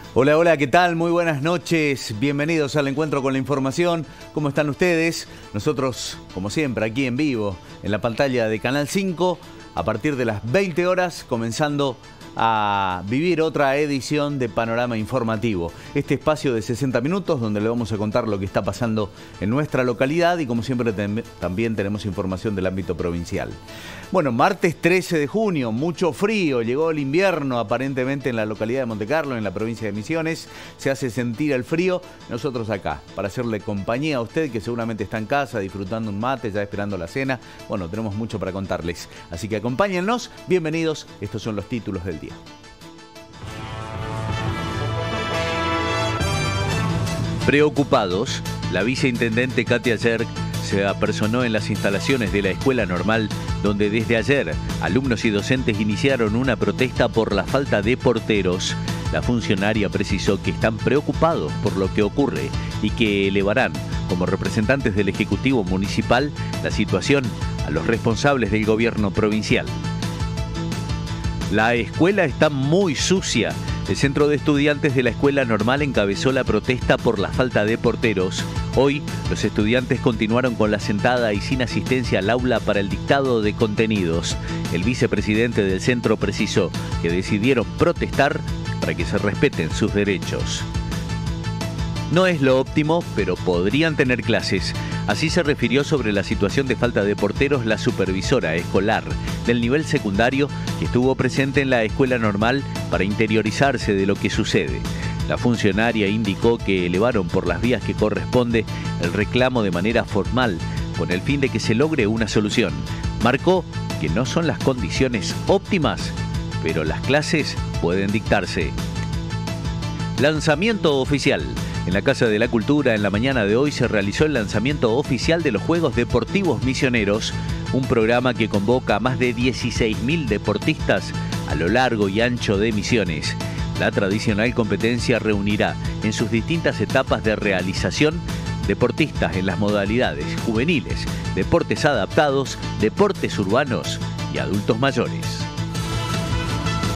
Hola, hola, ¿qué tal? Muy buenas noches. Bienvenidos al Encuentro con la Información. ¿Cómo están ustedes? Nosotros, como siempre, aquí en vivo, en la pantalla de Canal 5, a partir de las 20 horas, comenzando a vivir otra edición de Panorama Informativo. Este espacio de 60 minutos donde le vamos a contar lo que está pasando en nuestra localidad y como siempre también tenemos información del ámbito provincial. Bueno, martes 13 de junio, mucho frío, llegó el invierno aparentemente en la localidad de Montecarlo, en la provincia de Misiones. Se hace sentir el frío. Nosotros acá, para hacerle compañía a usted que seguramente está en casa disfrutando un mate, ya esperando la cena. Bueno, tenemos mucho para contarles. Así que acompáñennos, bienvenidos. Estos son los títulos del día. Preocupados, la viceintendente Katia Yerk se apersonó en las instalaciones de la Escuela Normal, donde desde ayer alumnos y docentes iniciaron una protesta por la falta de porteros. La funcionaria precisó que están preocupados por lo que ocurre y que elevarán, como representantes del Ejecutivo Municipal, la situación a los responsables del gobierno provincial. La escuela está muy sucia. El Centro de Estudiantes de la Escuela Normal encabezó la protesta por la falta de porteros. Hoy, los estudiantes continuaron con la sentada y sin asistencia al aula para el dictado de contenidos. El vicepresidente del centro precisó que decidieron protestar para que se respeten sus derechos. No es lo óptimo, pero podrían tener clases. Así se refirió sobre la situación de falta de porteros la supervisora escolar del nivel secundario que estuvo presente en la Escuela Normal para interiorizarse de lo que sucede. La funcionaria indicó que elevaron por las vías que corresponde el reclamo de manera formal con el fin de que se logre una solución. Marcó que no son las condiciones óptimas, pero las clases pueden dictarse. Lanzamiento oficial. En la Casa de la Cultura, en la mañana de hoy, se realizó el lanzamiento oficial de los Juegos Deportivos Misioneros, un programa que convoca a más de 16.000 deportistas a lo largo y ancho de Misiones. La tradicional competencia reunirá en sus distintas etapas de realización deportistas en las modalidades juveniles, deportes adaptados, deportes urbanos y adultos mayores.